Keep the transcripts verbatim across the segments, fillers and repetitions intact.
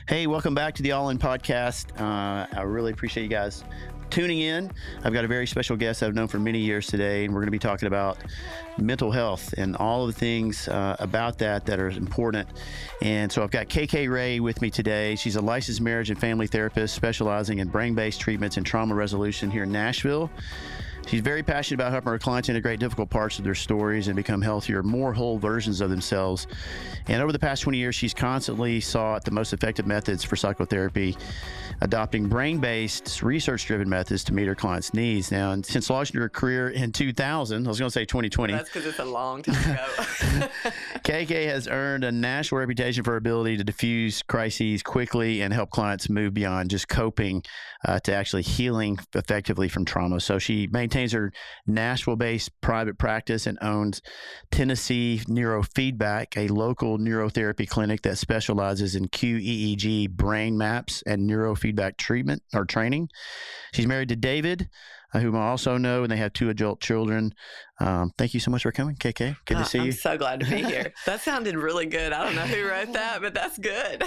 Hey, welcome back to the All In Podcast. Uh, I really appreciate you guys tuning in. I've got a very special guest I've known for many years today, and we're going to be talking about mental health and all of the things uh, about that that are important. And so I've got Kaka Ray with me today. She's a licensed marriage and family therapist specializing in brain-based treatments and trauma resolution here in Nashville. She's very passionate about helping her clients integrate difficult parts of their stories and become healthier, more whole versions of themselves. And over the past twenty years, she's constantly sought the most effective methods for psychotherapy, adopting brain-based, research-driven methods to meet her clients' needs. Now, and since launching her career in two thousand, I was going to say twenty twenty. That's because it's a long time ago. K K has earned a national reputation for her ability to diffuse crises quickly and help clients move beyond just coping uh, to actually healing effectively from trauma. So she maintains her Nashville-based private practice and owns Tennessee Neurofeedback, a local neurotherapy clinic that specializes in Q E E G brain maps and neurofeedback treatment or training. She's married to David, uh, whom I also know, and they have two adult children. Um, thank you so much for coming, K K. Good to uh, see I'm you. I'm so glad to be here. That sounded really good. I don't know who wrote that, but that's good.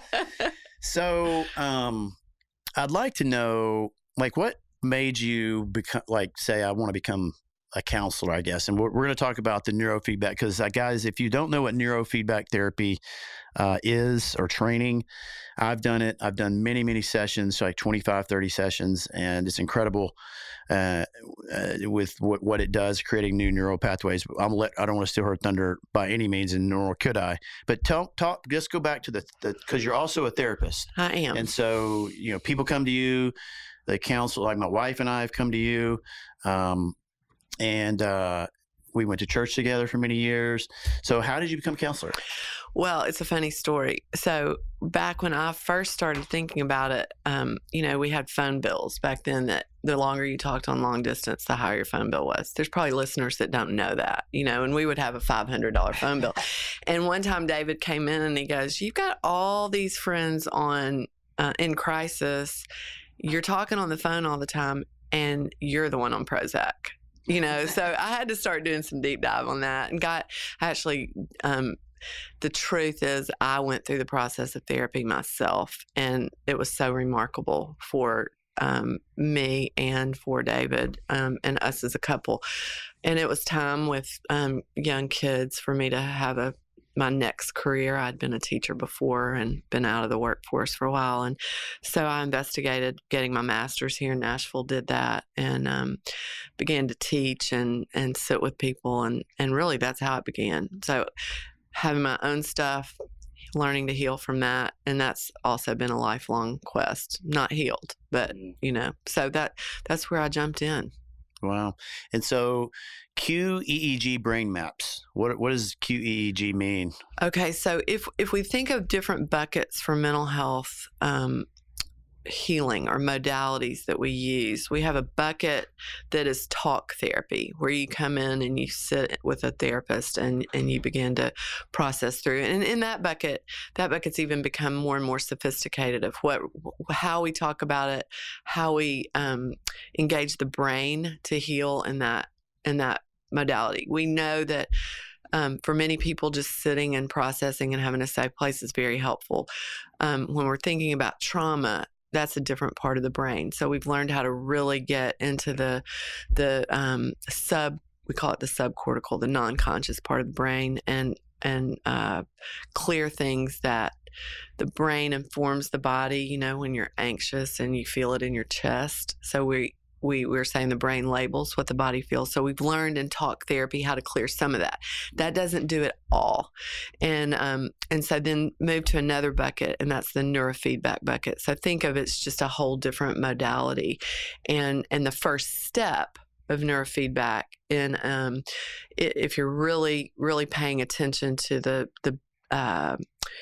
So um, I'd like to know, like, what made you become, like, say, I want to become a counselor, I guess. And we're, we're going to talk about the neurofeedback because, uh, guys, if you don't know what neurofeedback therapy uh, is or training, I've done it. I've done many, many sessions, like twenty-five, thirty sessions, and it's incredible uh, uh, with what, what it does, creating new neural pathways. I'm let, I don't want to steal her thunder by any means, and nor could I. But tell, talk, just go back to the, because you're also a therapist. I am. And so, you know, people come to you, they counsel, like my wife and I have come to you. Um, and uh, we went to church together for many years. So how did you become a counselor? Well, it's a funny story. So back when I first started thinking about it, um, you know, we had phone bills back then that the longer you talked on long distance, the higher your phone bill was. There's probably listeners that don't know that, you know, and we would have a five hundred dollars phone bill. And one time David came in and he goes, "You've got all these friends on uh, in crisis. You're talking on the phone all the time, and you're the one on Prozac." You know, so I had to start doing some deep dive on that and got actually, um, the truth is I went through the process of therapy myself, and it was so remarkable for um, me and for David um, and us as a couple. And it was time with um, young kids for me to have a my next career. I'd been a teacher before and been out of the workforce for a while. And so I investigated getting my master's here in Nashville, did that, and um, began to teach and, and sit with people. And, and really that's how it began. So having my own stuff, learning to heal from that. And that's also been a lifelong quest, not healed, but, you know, so that that's where I jumped in. Wow. And so Q E E G brain maps, what what does Q E E G mean? Okay, so if if we think of different buckets for mental health um, healing or modalities that we use, we have a bucket that is talk therapy, where you come in and you sit with a therapist and, and you begin to process through. And in that bucket, that bucket's even become more and more sophisticated of what, how we talk about it, how we um, engage the brain to heal in that in that modality. We know that Um, for many people, just sitting and processing and having a safe place is very helpful. Um, when we're thinking about trauma, that's a different part of the brain. So we've learned how to really get into the the um, sub, we call it the subcortical, the non-conscious part of the brain, and and uh, clear things that the brain informs the body. You know, when you're anxious and you feel it in your chest. So we We, we're saying the brain labels what the body feels. So we've learned in talk therapy how to clear some of that. That doesn't do it all. And um, and so then move to another bucket, and that's the neurofeedback bucket. So think of it's just a whole different modality. And, and the first step of neurofeedback, in um, if you're really, really paying attention to the, the uh,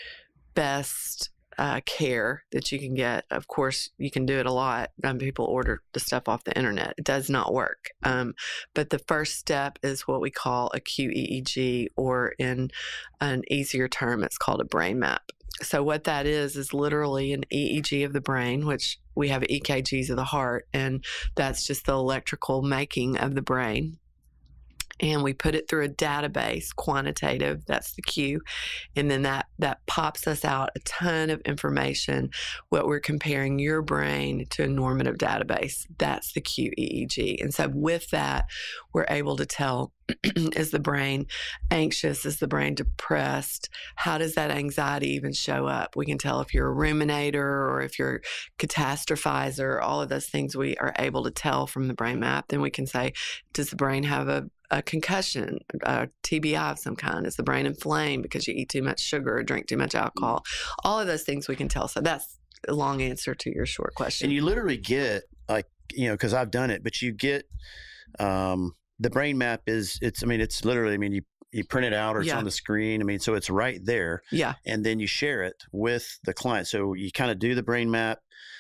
best Uh, care that you can get. Of course, you can do it a lot. Um, people order the stuff off the internet. It does not work. Um, but the first step is what we call a Q E E G, or in an easier term, it's called a brain map. So what that is, is literally an E E G of the brain, which we have E K Gs of the heart, and that's just the electrical making of the brain. and we put it through a database, quantitative, that's the Q, and then that that pops us out a ton of information, what we're comparing your brain to a normative database. That's the Q E E G. And so with that, we're able to tell, is the brain anxious? Is the brain depressed? How does that anxiety even show up? We can tell if you're a ruminator or if you're a catastrophizer, all of those things we are able to tell from the brain map. Then we can say, does the brain have a a concussion, a T B I of some kind? Is the brain inflamed because you eat too much sugar or drink too much alcohol? All of those things we can tell. So that's a long answer to your short question. And you literally get, like, you know, because I've done it, but you get um, the brain map is, it's, I mean, it's literally, I mean, you, you print it out or it's Yeah. on the screen. I mean, so it's right there. Yeah. And then you share it with the client. So you kind of do the brain map.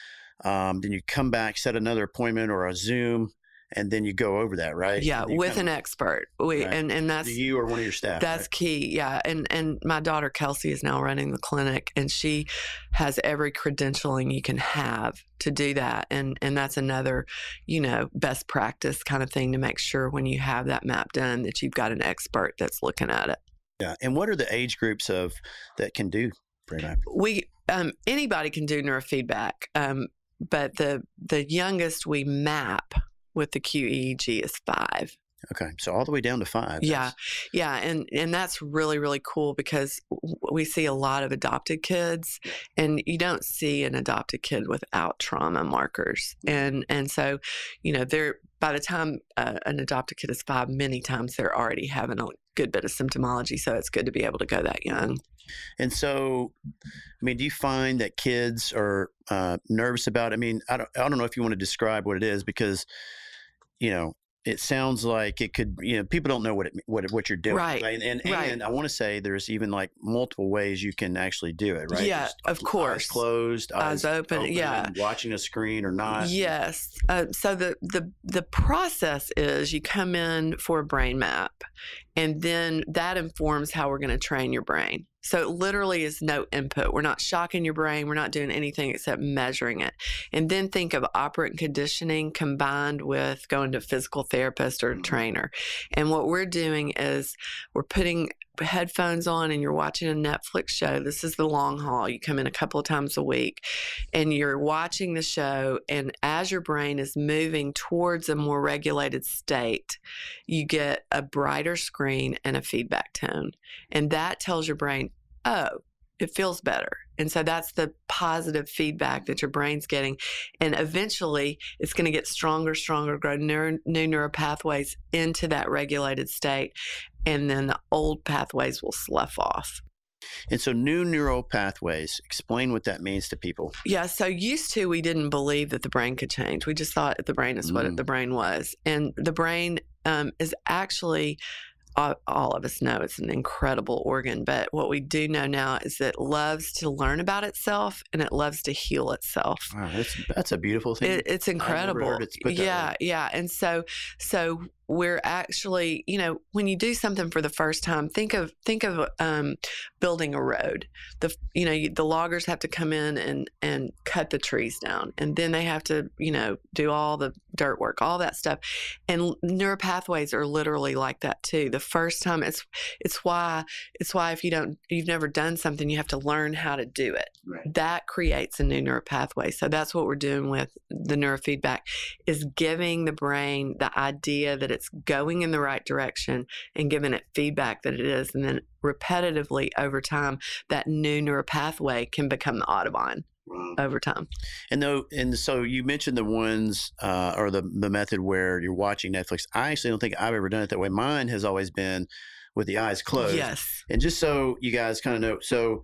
Um, then you come back, set another appointment or a Zoom, and then you go over that, right? Yeah, with kinda, an expert. We right. and and that's you or one of your staff. That's right? key. Yeah. And and my daughter Kelsey is now running the clinic, and she has every credentialing you can have to do that. And and that's another, you know, best practice kind of thing to make sure when you have that map done that you've got an expert that's looking at it. Yeah. And what are the age groups of that can do brain map? We um anybody can do neurofeedback. Um, but the the youngest we map with the Q E E G is five. Okay, so all the way down to five. Yeah, yeah, and and that's really really cool because w- we see a lot of adopted kids, and you don't see an adopted kid without trauma markers, and and so, you know, they're by the time uh, an adopted kid is five, many times they're already having a good bit of symptomology. So it's good to be able to go that young. And so, I mean, do you find that kids are uh, nervous about it? I mean, I don't, I don't know if you want to describe what it is because, you know, it sounds like it could, you know, people don't know what it, what what you're doing, Right. right? And and, Right. and I want to say there's even like multiple ways you can actually do it, right? Yeah, There's of course. Eyes closed, Eyes open, yeah. and watching a screen or not. Yes. Uh, so the, the the process is you come in for a brain map, and then that informs how we're going to train your brain. So it literally is no input. We're not shocking your brain. We're not doing anything except measuring it. And then think of operant conditioning combined with going to a physical therapist or a trainer. And what we're doing is we're putting headphones on and you're watching a Netflix show. This is the long haul. You come in a couple of times a week and you're watching the show. And as your brain is moving towards a more regulated state, you get a brighter screen and a feedback tone. And that tells your brain, oh, it feels better. And so that's the positive feedback that your brain's getting. And eventually it's going to get stronger, stronger, grow new, new neural pathways into that regulated state. And then the old pathways will slough off. And so new neural pathways, explain what that means to people. Yeah. So used to, we didn't believe that the brain could change. We just thought the brain is what Mm. the brain was. And the brain um, is actually, all, all of us know it's an incredible organ. But what we do know now is that it loves to learn about itself and it loves to heal itself. Wow, that's, that's a beautiful thing. It, it's incredible. I've never heard it put that Yeah, way. yeah. And so, so we're actually, you know, when you do something for the first time, think of think of um, building a road. The you know you, the loggers have to come in and and cut the trees down, and then they have to you know do all the dirt work, all that stuff. And neural pathways are literally like that too. The first time, it's it's why it's why if you don't you've never done something, you have to learn how to do it. Right. That creates a new neural pathway. So that's what we're doing with the neurofeedback, is giving the brain the idea that it's going in the right direction and giving it feedback that it is. And then repetitively over time, that new neural pathway can become the Audubon Wow. over time. And though, and so you mentioned the ones uh, or the the method where you're watching Netflix. I actually don't think I've ever done it that way. Mine has always been with the eyes closed. Yes. And just so you guys kind of know, so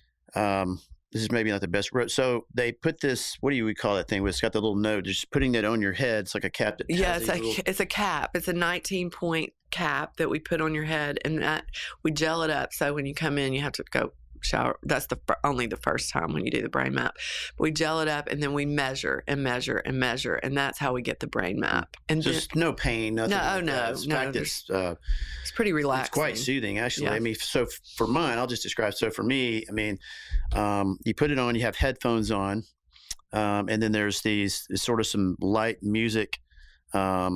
um, this is maybe not the best. ro- So they put this, what do you would call that thing? Where it's got the little note, just putting that on your head. It's like a cap. That Yeah, has it's a these little- it's a cap. It's a nineteen point cap that we put on your head, and that we gel it up. So when you come in, you have to go shower. That's the fir- only the first time when you do the brain map. But we gel it up, and then we measure and measure and measure, and that's how we get the brain map. And then, just no pain, nothing. No, like no, that. In no, fact, there's- it's uh, it's pretty relaxing. it's quite soothing, actually. Yeah. I mean, so f- for mine, I'll just describe. So for me, I mean, um, you put it on, you have headphones on, um, and then there's these there's sort of some light music, um,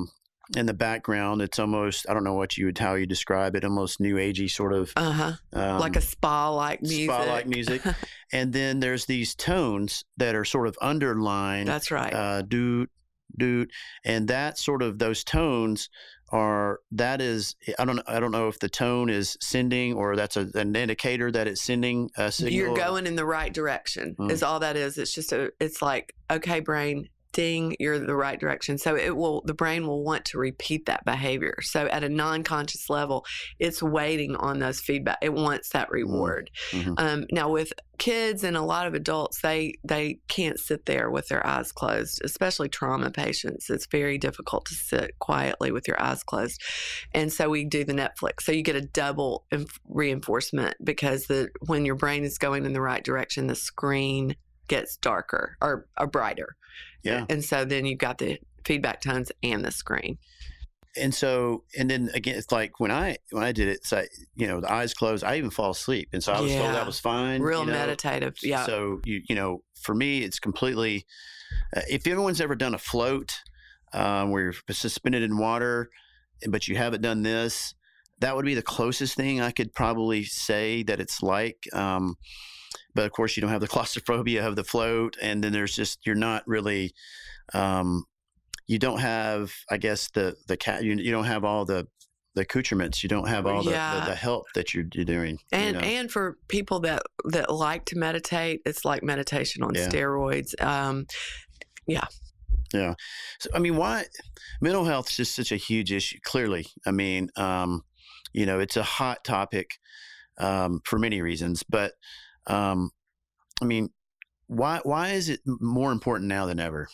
in the background, it's almost, I don't know what you would, how you describe it, almost new agey sort of. Uh-huh. Um, like a spa-like music. Spa-like music. And then there's these tones that are sort of underlined. That's right. Uh, doot, doot. And that sort of, those tones are, that is, I don't I don't know if the tone is sending or that's a, an indicator that it's sending a signal. You're going in the right direction mm. is all that is. It's just a, it's like, okay, brain, ding, you're the right direction. So it will, the brain will want to repeat that behavior. So at a non-conscious level, it's waiting on those feedback. It wants that reward. Mm-hmm. Um, now with kids and a lot of adults, they, they can't sit there with their eyes closed, especially trauma patients. It's very difficult to sit quietly with your eyes closed. And so we do the Netflix. So you get a double inf- reinforcement because the, when your brain is going in the right direction, the screen gets darker or, or brighter. Yeah. And so then you've got the feedback tones and the screen. And so, and then again, it's like when I, when I did it, it's like, you know, the eyes closed, I even fall asleep. And so I was yeah. told that was fine. Real you know? meditative. Yeah. So, you, you know, for me, it's completely, uh, if anyone's ever done a float um, where you're suspended in water, but you haven't done this, that would be the closest thing I could probably say that it's like, um, but of course, you don't have the claustrophobia of the float, and then there's just you're not really, um, you don't have, I guess the the cat you, you don't have all the the accoutrements, you don't have all the, yeah. the, the help that you're, you're doing. And you know? and for people that that like to meditate, it's like meditation on yeah. steroids. Um, yeah. Yeah. So I mean, why mental health is just such a huge issue? Clearly, I mean, um, you know, it's a hot topic um, for many reasons, but. Um, I mean, why why is it more important now than ever?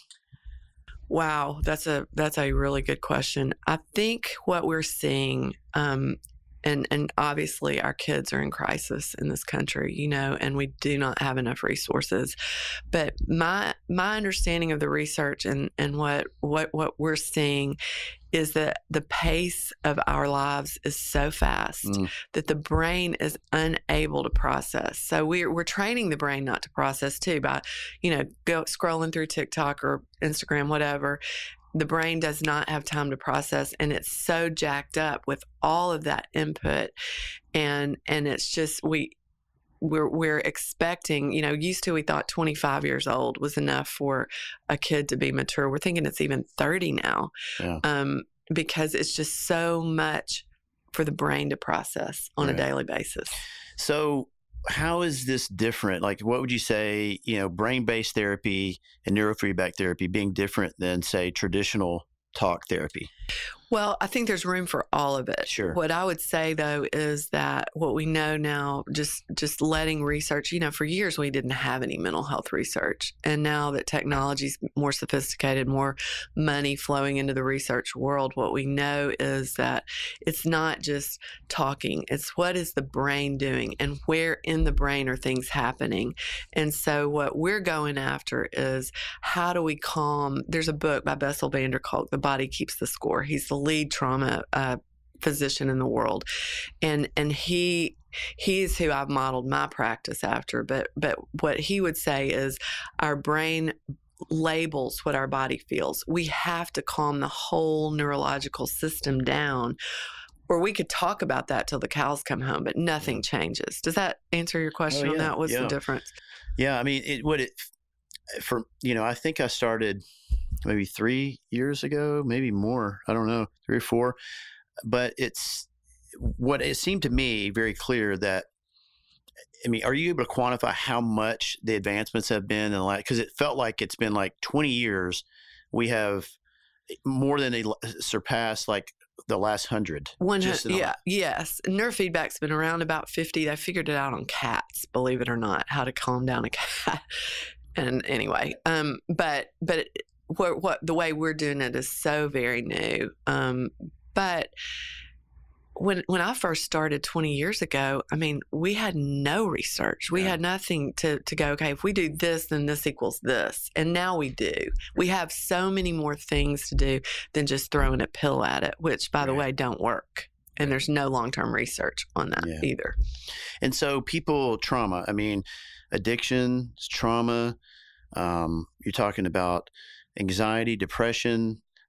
Wow, that's a that's a really good question. I think what we're seeing, um, and and obviously our kids are in crisis in this country, you know, and we do not have enough resources. But my my understanding of the research and and what what what we're seeing is that the pace of our lives is so fast mm. that the brain is unable to process. So we're we're training the brain not to process too by, you know, go scrolling through TikTok or Instagram, whatever. The brain does not have time to process, and it's so jacked up with all of that input, and and it's just we. We're we're expecting, you know, used to we thought twenty-five years old was enough for a kid to be mature. We're thinking it's even thirty now, yeah. um, because it's just so much for the brain to process on right. a daily basis. So how is this different? Like, what would you say, you know, brain-based therapy and neurofeedback therapy being different than, say, traditional talk therapy? Well, I think there's room for all of it. Sure. What I would say, though, is that what we know now, just just letting research, you know, for years we didn't have any mental health research. And now that technology's more sophisticated, more money flowing into the research world, what we know is that it's not just talking. It's what is the brain doing and where in the brain are things happening. And so what we're going after is how do we calm. There's a book by Bessel van der Kolk, The Body Keeps the Score. He's the lead trauma uh, physician in the world, and and he he's who I've modeled my practice after. But but what he would say is, our brain labels what our body feels. We have to calm the whole neurological system down, or we could talk about that till the cows come home, but nothing changes. Does that answer your question oh, yeah, on that? What's yeah. the difference? Yeah, I mean, it what it for you know, I think I started maybe three years ago, maybe more. I don't know, three or four. But it's what it seemed to me very clear that, I mean, are you able to quantify how much the advancements have been in the last, because it felt like it's been like twenty years. We have more than they surpassed like the last hundred. One hundred, yeah, yes. Neurofeedback's been around about fifty. They figured it out on cats, believe it or not, how to calm down a cat. And anyway, um, but but. It, What, what the way we're doing it is so very new. Um, but when when I first started twenty years ago, I mean, we had no research. We yeah. had nothing to, to go, okay, if we do this, then this equals this. And now we do. We have so many more things to do than just throwing a pill at it, which, by right. the way, don't work. And there's no long-term research on that yeah. either. And so people, trauma, I mean, addiction, trauma, um, you're talking about anxiety, depression,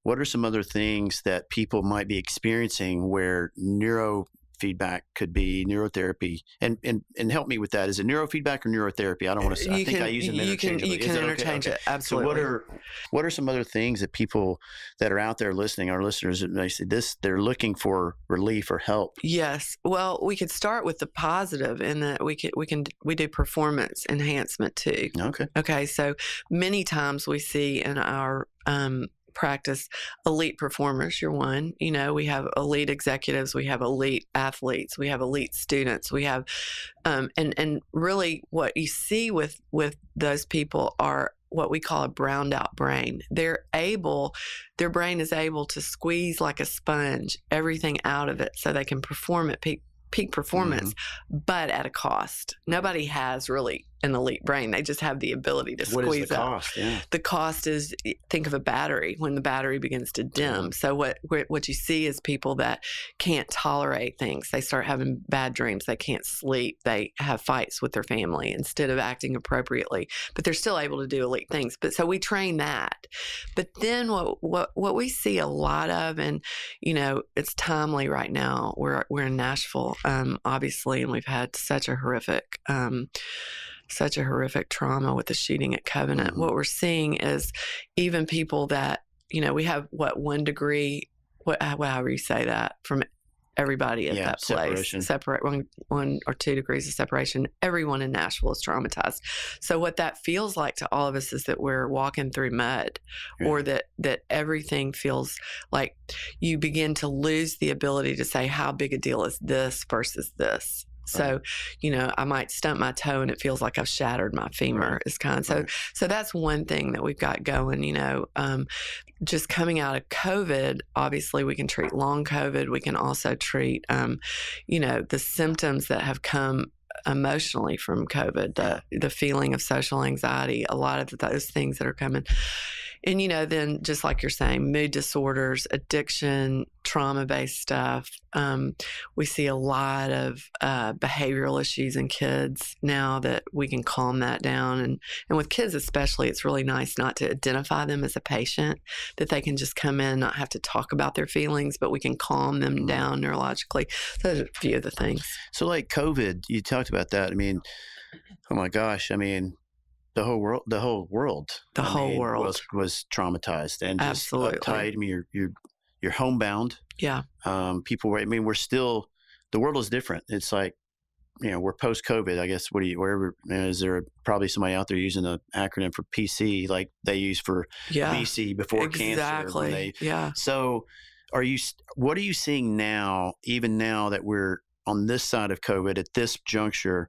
what are some other things that people might be experiencing where neurofeedback could be neurotherapy? And and and help me with that. Is it neurofeedback or neurotherapy? I don't want to. You I think can, I use them you can, interchangeably. you can Is it interchange okay? it. Absolutely. So what are what are some other things that people that are out there listening, our listeners, that they say this, they're looking for relief or help? Yes. Well, we could start with the positive in that we can we can we do performance enhancement too. Okay. Okay. So many times we see in our um, practice elite performers. You're one. You know, we have elite executives, we have elite athletes, we have elite students, we have, um, and and really what you see with with those people are what we call a browned out brain. They're able, their brain is able to squeeze like a sponge everything out of it so they can perform at peak peak performance, mm-hmm. but at a cost. Nobody has really an elite brain. They just have the ability to what squeeze is the out. cost? Yeah. The cost is, think of a battery when the battery begins to dim. So what what you see is people that can't tolerate things. They start having bad dreams. They can't sleep. They have fights with their family instead of acting appropriately. But they're still able to do elite things. But so we train that. But then what what what we see a lot of, and you know, it's timely right now. We're we're in Nashville, um, obviously, and we've had such a horrific. Um, such a horrific trauma with the shooting at Covenant. Mm-hmm. What we're seeing is even people that, you know, we have what one degree, what however you say that, from everybody at yeah, that place. Separation. Separate one one or two degrees of separation. Everyone in Nashville is traumatized. So what that feels like to all of us is that we're walking through mud, yeah. or that that everything feels like you begin to lose the ability to say how big a deal is this versus this. So, right. you know, I might stump my toe and it feels like I've shattered my femur. Right. Is kind of, so, right. so that's one thing that we've got going, you know, um, just coming out of COVID, obviously we can treat long COVID. We can also treat, um, you know, the symptoms that have come emotionally from COVID, the, the feeling of social anxiety, a lot of those things that are coming. And, you know, then just like you're saying, mood disorders, addiction, trauma-based stuff. Um, we see a lot of uh, behavioral issues in kids now that we can calm that down. And, and with kids especially, it's really nice not to identify them as a patient, that they can just come in, not have to talk about their feelings, but we can calm them mm-hmm. down neurologically. So those are a few of the things. So like COVID, you talked about that. I mean, oh my gosh, I mean, The whole world, the whole world, the I whole mean, world was, was traumatized and just Absolutely. uptight. I mean, you're you're you're homebound. Yeah. Um, people were. I mean, we're still. The world is different. It's like, you know, we're post COVID. I guess. What do you? Wherever you know, is there probably somebody out there using an acronym for P C like they use for yeah. B C before exactly. cancer? Exactly. Yeah. So, are you? What are you seeing now? Even now that we're on this side of COVID at this juncture.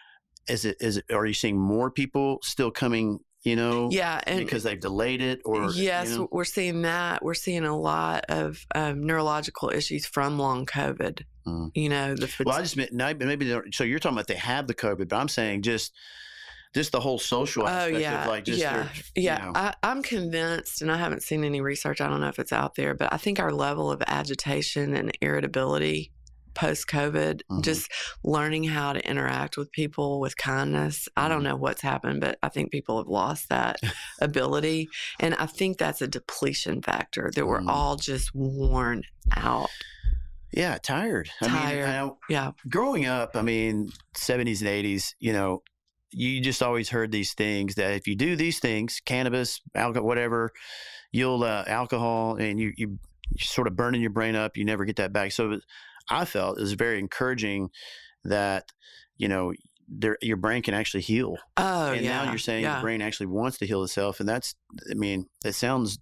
Is it, is it, are you seeing more people still coming, you know, yeah, and because they've delayed it or? Yes, you know? We're seeing that. We're seeing a lot of um, neurological issues from long COVID, mm. you know. The well, I just meant, maybe, so you're talking about they have the COVID, but I'm saying just, just the whole social aspect oh, yeah, of like just yeah, yeah. You know. I, I'm convinced, and I haven't seen any research. I don't know if it's out there, but I think our level of agitation and irritability post-COVID, mm-hmm. just learning how to interact with people with kindness. Mm-hmm. I don't know what's happened, but I think people have lost that ability. And I think that's a depletion factor that we're mm-hmm. all just worn out. Yeah, tired. Tired. I mean, I, yeah. Growing up, I mean, seventies and eighties, you know, you just always heard these things that if you do these things, cannabis, alcohol, whatever, you'll, uh, alcohol, and you, you, you're sort of burning your brain up. You never get that back. So I felt it was very encouraging that, you know, there, your brain can actually heal. Oh, and yeah. now you're saying yeah. your brain actually wants to heal itself. And that's, I mean, it sounds,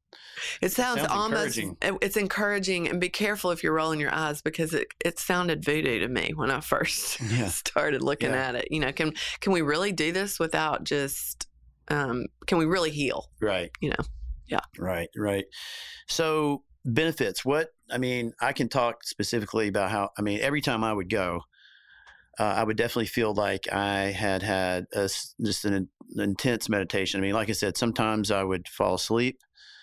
it sounds, it sounds almost, encouraging. It's encouraging, and be careful if you're rolling your eyes because it, it sounded voodoo to me when I first yeah. started looking yeah. at it. You know, can, can we really do this without just, um, can we really heal? Right. You know? Yeah. Right. Right. So, benefits. What, I mean, I can talk specifically about how, I mean, every time I would go, uh, I would definitely feel like I had had a, just an, an intense meditation. I mean, like I said, sometimes I would fall asleep.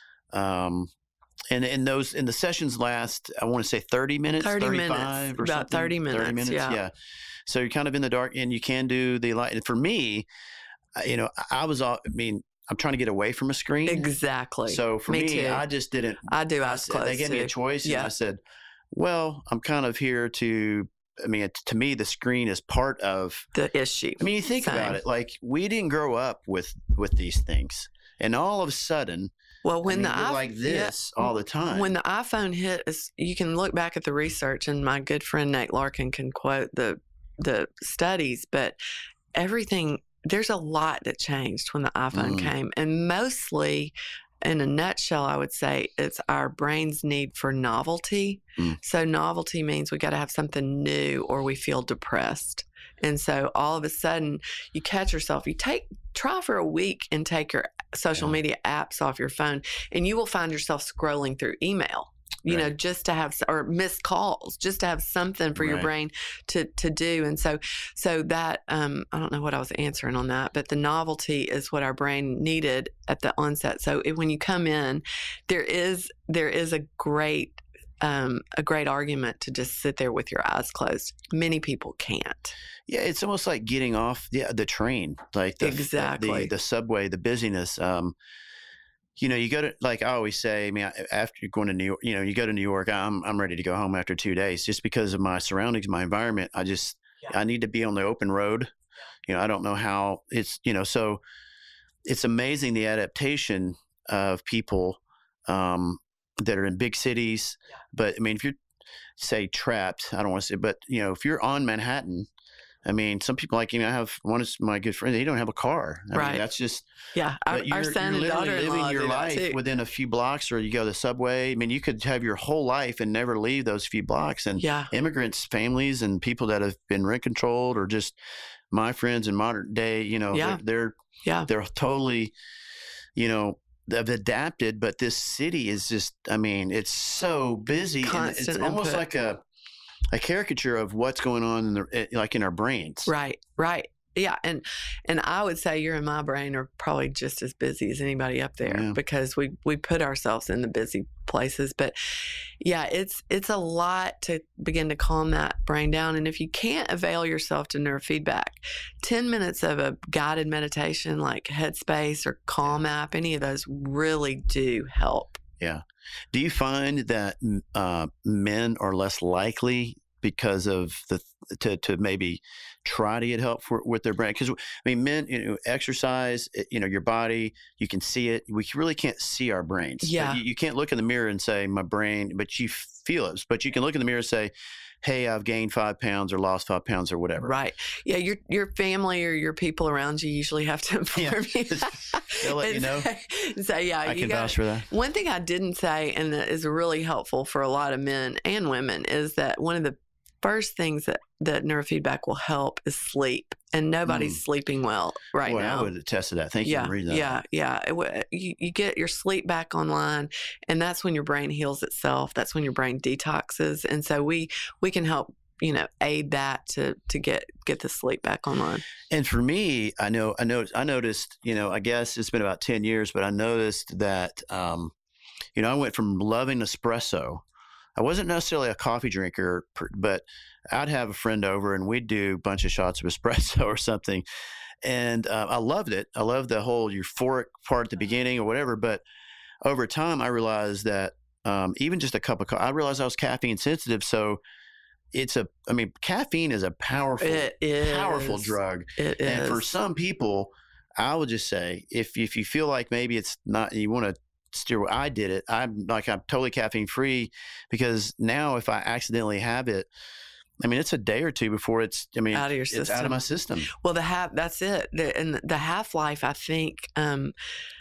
Um, and in those, in the sessions last, I want to say thirty minutes, thirty minutes, or about something. thirty minutes. thirty minutes. Yeah. yeah. So you're kind of in the dark and you can do the light. And for me, you know, I was, I mean, I'm trying to get away from a screen. Exactly. So for me, me, too. I just didn't. I do I eyes said- closed. They gave too. me a choice, Yeah. and I said, "Well, I'm kind of here to." I mean, it, to me, the screen is part of the issue. I mean, you think Same. about it. Like we didn't grow up with with these things, and all of a sudden, Well, when I mean, the we're iPhone, like this all the time. When the iPhone hit, is you can look back at the research, and my good friend Nate Larkin can quote the the studies, but everything there's a lot that changed when the iPhone Mm. came, and mostly, in a nutshell, I would say it's our brain's need for novelty. Mm. So novelty means we got to have something new, or we feel depressed. And so all of a sudden, you catch yourself. You take try for a week and take your social Yeah. media apps off your phone, and you will find yourself scrolling through email. You know, Right. just to have or missed calls, just to have something for your Right. brain to to do. And so, so that um, I don't know what I was answering on that, but the novelty is what our brain needed at the onset. So it, when you come in, there is there is a great um, a great argument to just sit there with your eyes closed. Many people can't. Yeah, it's almost like getting off the the train, like the, Exactly. the the subway, the busyness. Um, you know, you go to like I always say. I mean, I- after you're going to New York, you know, you go to New York. I'm I'm ready to go home after two days, just because of my surroundings, my environment. I just Yeah. I need to be on the open road. You know, I don't know how it's you know. So it's amazing the adaptation of people um, that are in big cities. Yeah. But I mean, if you're say trapped, I don't want to say, but you know, if you're on Manhattan. I mean, some people like, you know, I have one of my good friends, they don't have a car. I Right. mean, that's just, Yeah, our, but you're, our son you're and literally daughter-in-law living your do that life too. within a few blocks, or you go to the subway. I mean, you could have your whole life and never leave those few blocks. And Yeah, immigrants, families, and people that have been rent controlled, or just my friends in modern day, you know, Yeah. they're, they're, yeah, they're totally, you know, they've adapted, but this city is just, I mean, it's so busy. And it's Constant almost input. like a, a caricature of what's going on in the, like in our brains. right, right. Yeah, and and I would say you and my brain are probably just as busy as anybody up there Yeah. because we we put ourselves in the busy places. But yeah, it's it's a lot to begin to calm that brain down. And if you can't avail yourself to neurofeedback, ten minutes of a guided meditation like Headspace or Calm app, any of those really do help. Yeah. Do you find that uh, men are less likely because of the to to maybe try to get help for with their brain? Because I mean, men, you know, exercise, you know, your body, you can see it. We really can't see our brains. Yeah. You, you can't look in the mirror and say my brain, but you feel it. But you can look in the mirror and say, hey, I've gained five pounds or lost five pounds or whatever. Right. Yeah. Your your family or your people around you usually have to inform Yeah. you. They'll let you know. Say, say, yeah, I you can got vouch for that. One thing I didn't say, and that is really helpful for a lot of men and women, is that one of the first things that, that neurofeedback will help is sleep. And nobody's Mm. sleeping well right Boy, now. I would attest to that. Thank you yeah, for reading that. yeah, yeah. It w- you, you get your sleep back online, and that's when your brain heals itself. That's when your brain detoxes. And so we we can help, you know, aid that to to get get the sleep back online. And for me, I know, I know, I noticed, you know, I guess it's been about ten years, but I noticed that, um, you know, I went from loving espresso. I wasn't necessarily a coffee drinker, but I'd have a friend over and we'd do a bunch of shots of espresso or something. And uh, I loved it. I loved the whole euphoric part at the beginning or whatever. But over time, I realized that um, even just a cup of coffee, I realized I was caffeine sensitive. So it's a, I mean, caffeine is a powerful, It is powerful drug. It And is. for some people, I would just say, if if you feel like maybe it's not, you want to steer, I did it. I'm like, I'm totally caffeine free because now if I accidentally have it, I mean, it's a day or two before it's, I mean, Out of your it's out system. of my system. Well, the half that's it. The, and the half life, I think. Um,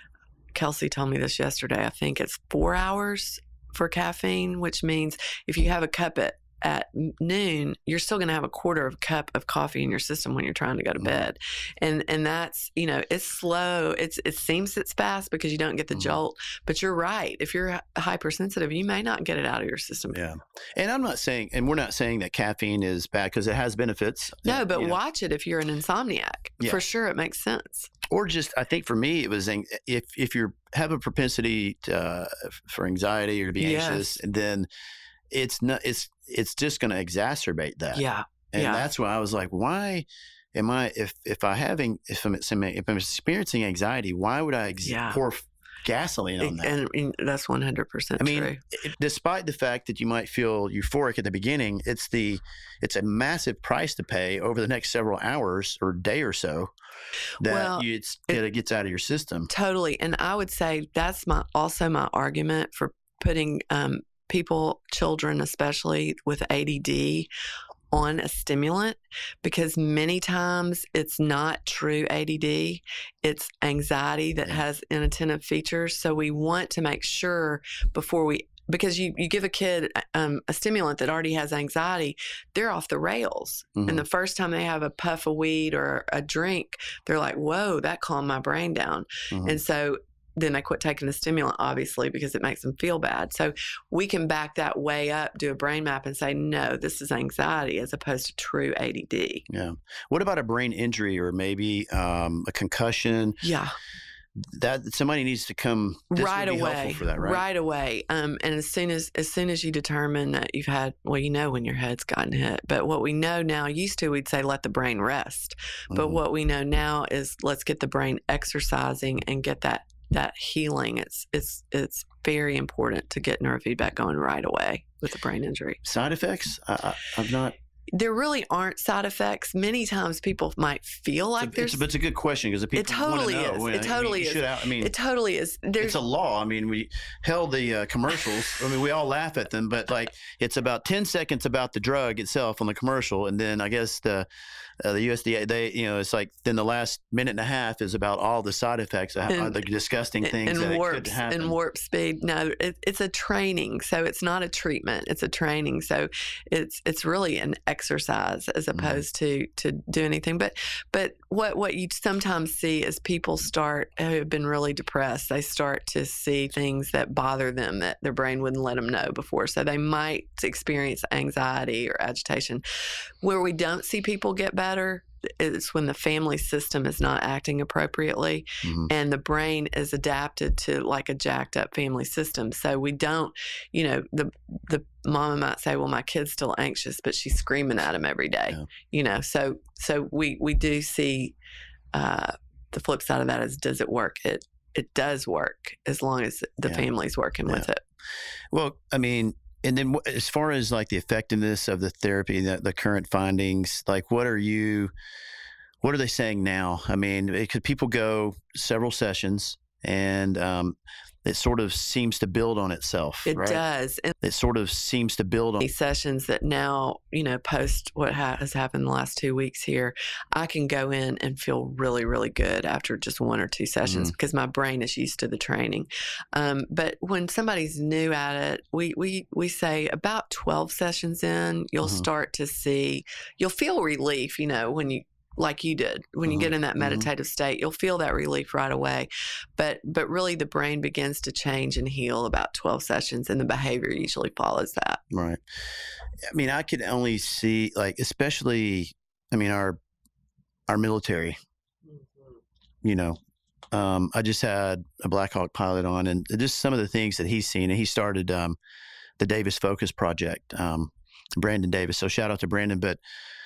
Kelsey told me this yesterday. I think it's four hours for caffeine, which means if you have a cup at at noon, you're still going to have a quarter of a cup of coffee in your system when you're trying to go to Mhm. bed. And and that's, you know, it's slow. It's It seems it's fast because you don't get the Mhm. jolt, but you're right. If you're hy- hypersensitive, you may not get it out of your system. Yeah. And I'm not saying, and we're not saying that caffeine is bad because it has benefits. No, but you know. watch it if you're an insomniac. Yeah. For sure, it makes sense. Or just, I think for me, it was ang- if if you have a propensity to, uh, for anxiety or to be anxious, Yes. and then it's not, it's it's just going to exacerbate that. Yeah. And yeah. that's why I was like, why? am I if if I having if I'm if I'm experiencing anxiety, why would I ex- Yeah. pour gasoline on that? And, and that's one hundred percent I mean, true. it, despite the fact that you might feel euphoric at the beginning, it's the it's a massive price to pay over the next several hours or day or so that Well, you, it's, it- that it gets out of your system. Totally. And I would say that's my also my argument for putting um, people, children especially with A D D, on a stimulant, because many times it's not true A D D. It's anxiety that Yeah. has inattentive features. So we want to make sure before we, because you, you give a kid um, a stimulant that already has anxiety, they're off the rails. Mhm. And the first time they have a puff of weed or a drink, they're like, whoa, that calmed my brain down. Mhm. And so then they quit taking the stimulant, obviously, because it makes them feel bad. So we can back that way up, do a brain map and say, no, this is anxiety as opposed to true A D D. Yeah. What about a brain injury or maybe um, a concussion? Yeah. That somebody needs to come this right would be away. helpful for that, right? Right away. Um, and as soon as as soon as you determine that you've had, well, you know when your head's gotten hit. But what we know now, used to we'd say let the brain rest. But Mhm. what we know now is let's get the brain exercising and get that that healing. It's it's it's very important to get neurofeedback going right away with a brain injury. Side effects? I, I, I'm not. There really aren't side effects. Many times people might feel like It's, there's. but it's a good question because the people It totally want to know. is. You It know, totally you is. should out- I mean, It totally is. There's it's a law. I mean, we held the uh, commercials. I mean, we all laugh at them, but like it's about ten seconds about the drug itself on the commercial, and then I guess the uh, the U S D A, they, you know, it's like then the last minute and a half is about all the side effects, uh, And- the disgusting things and that warp could happen. and warp speed. No, it, it's a training, so it's not a treatment. It's a training, so it's it's really an exercise as Mm-hmm. opposed to to do anything. But but what what you sometimes see is people start who have been really depressed. They start to see things that bother them that their brain wouldn't let them know before. So they might experience anxiety or agitation. Where we don't see people get better is when the family system is not acting appropriately. Mhm. And the brain is adapted to like a jacked up family system. So we don't, you know, the the mama might say, well, my kid's still anxious, but she's screaming at him every day. Yeah. You know, so so we we do see uh, the flip side of that is, does it work? It it does work as long as the Yeah. family's working with Yeah. it. Well, I mean, and then wh- as far as like the effectiveness of the therapy, the, the current findings, like what are you, what are they saying now? I mean, it could people go several sessions and um, it sort of seems to build on itself, It right? does. And It sort of seems to build on. these sessions that now, you know, post what ha- has happened the last two weeks here, I can go in and feel really, really good after just one or two sessions Mhm. because my brain is used to the training. Um, but when somebody's new at it, we we we say about twelve sessions in, you'll Mhm. start to see, you'll feel relief, you know, when you, like you did, when you Mhm. get in that Mhm. meditative state, you'll feel that relief right away. But but really the brain begins to change and heal about twelve sessions, and the behavior usually follows that. Right. I mean, I could only see like, especially, I mean, our, our military, you know, um, I just had a Black Hawk pilot on and just some of the things that he's seen. And he started um, the Davis Focus Project, um, Brandon Davis. So shout out to Brandon. But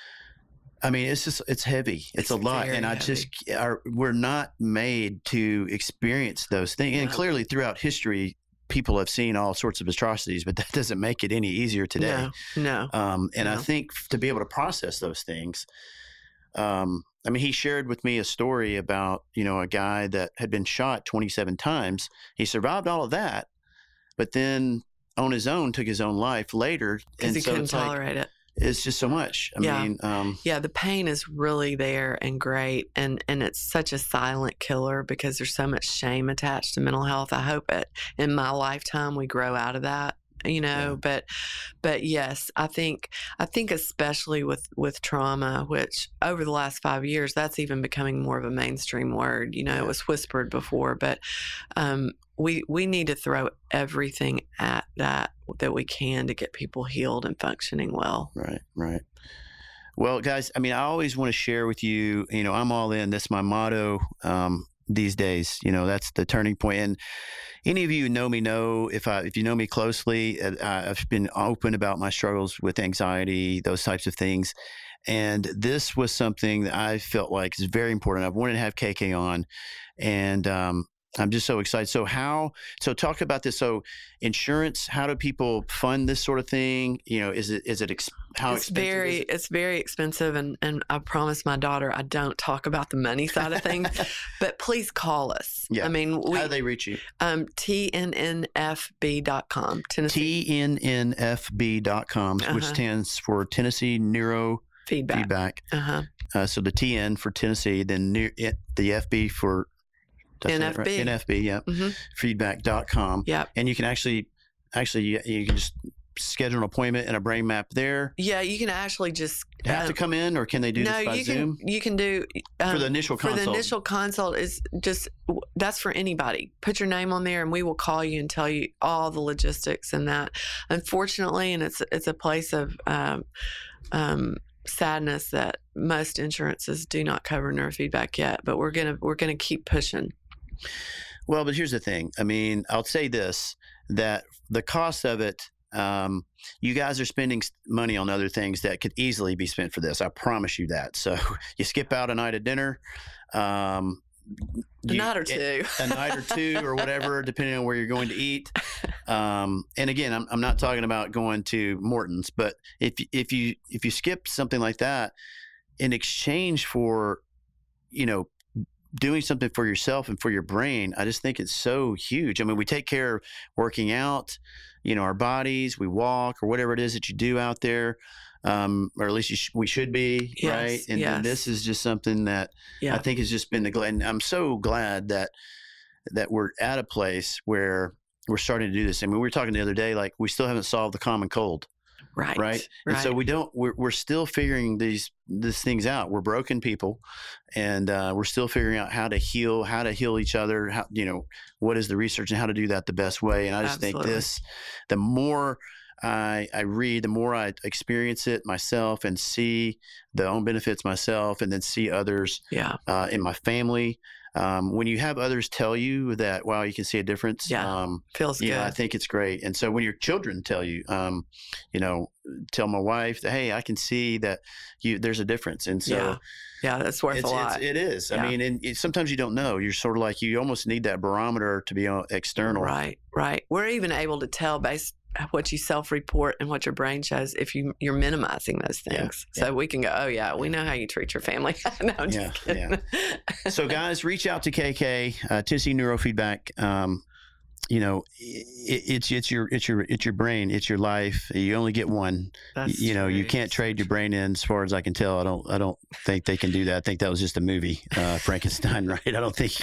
I mean, it's just, it's heavy. It's, It's a lot. very And I just, are, we're not made to experience those things. And No. clearly throughout history, people have seen all sorts of atrocities, but that doesn't make it any easier today. No, no. Um, and I No. think f- to be able to process those things, um, I mean, he shared with me a story about, you know, a guy that had been shot twenty-seven times. He survived all of that, but then on his own took his own life later. Because And he so couldn't it's like, tolerate it. it's just so much. I Yeah. mean, um, Yeah, the pain is really there and great, and and it's such a silent killer because there's so much shame attached to mental health. I hope it in my lifetime we grow out of that, you know. Yeah. But but yes, I think I think especially with with trauma, which over the last five years, that's even becoming more of a mainstream word. You know, Yeah. it was whispered before, but um, we we need to throw everything at that that we can to get people healed and functioning well. right, right. Well, guys, I mean, I always want to share with you, you know, I'm all in. That's my motto um, these days. You know, that's the turning point. And any of you who know me know, if I, if you know me closely, uh, I've been open about my struggles with anxiety, those types of things. And this was something that I felt like is very important. I've wanted to have K K on, and um, I'm just so excited. So how, so talk about this. So insurance, how do people fund this sort of thing? You know, is it, is it, ex- how it's expensive very, is it? it's very expensive. And, and I promise my daughter, I don't talk about the money side of things, but please call us. Yeah. I mean, we, how do they reach you? Um, T N N F B dot com, Tennessee. T N N F B dot com, uh-huh. which stands for Tennessee Neuro Feedback. Feedback. Uh-huh. Uh, so the T N for Tennessee, then ne- it, the F B for N F B. Right? N F B, yeah. Mm-hmm. Feedback dot com. Yeah. And you can actually, actually, you, you can just schedule an appointment and a brain map there. Yeah, you can actually just have um, to come in, or can they do no, this by you Zoom? Can, you can do um, for the initial consult. For the initial consult is just that's for anybody. Put your name on there, and we will call you and tell you all the logistics and that. Unfortunately, and it's it's a place of um, um, sadness that most insurances do not cover neurofeedback yet. But we're gonna we're gonna keep pushing. Well, but here's the thing. I mean, I'll say this, that the cost of it, um, you guys are spending money on other things that could easily be spent for this. I promise you that. So you skip out a night of dinner, um, a you, night or two, a night or two or whatever, depending on where you're going to eat. Um, and again, I'm, I'm not talking about going to Morton's, but if, if you, if you skip something like that in exchange for, you know, doing something for yourself and for your brain, I just think it's so huge. I mean, we take care of working out, you know, our bodies, we walk or whatever it is that you do out there, um, or at least you sh- we should be, yes, right? And, yes. and this is just something that yeah. I think has just been the glad. And I'm so glad that that we're at a place where we're starting to do this. I mean, we were talking the other day, like we still haven't solved the common cold. Right. Right. Right. And so we don't, we're, we're still figuring these, these things out. We're broken people, and uh, we're still figuring out how to heal, how to heal each other. How, you know, what is the research and how to do that the best way. And I just Absolutely. think this, the more I, I read, the more I experience it myself and see the own benefits myself, and then see others yeah. uh, in my family. Um, when you have others tell you that, wow, you can see a difference. Yeah, um, feels yeah, good. I think it's great. And so when your children tell you, um, you know, tell my wife that, hey, I can see that you, there's a difference. And so, yeah, yeah that's worth it's, a lot. It's, it is. Yeah. I mean, and it, sometimes you don't know. You're sort of like, you almost need that barometer to be external. Right, right. We're even able to tell based what you self-report and what your brain shows if you you're minimizing those things. Yeah, so yeah. we can go, oh yeah, we know how you treat your family. No, I'm yeah, just kidding. yeah. So guys, reach out to K K, uh, Tennessee Neurofeedback. Um, you know, it, it's it's your it's your it's your brain, it's your life. You only get one. That's you know, true. you can't trade your brain in. As far as I can tell, I don't I don't think they can do that. I think that was just a movie, uh, Frankenstein, right? I don't think.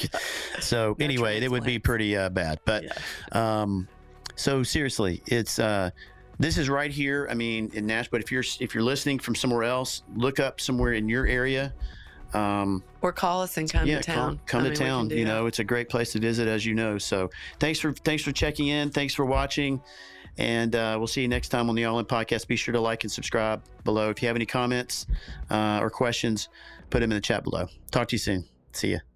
So no anyway, it would be pretty uh, bad. But. Yeah. Um, So seriously, it's uh, this is right here. I mean, in Nashville. But if you're if you're listening from somewhere else, look up somewhere in your area, um, or call us and come yeah, to town. Come, come I to mean, town. You know, that. It's a great place to visit, as you know. So thanks for thanks for checking in. Thanks for watching, and uh, we'll see you next time on the All In Podcast. Be sure to like and subscribe below. If you have any comments uh, or questions, put them in the chat below. Talk to you soon. See ya.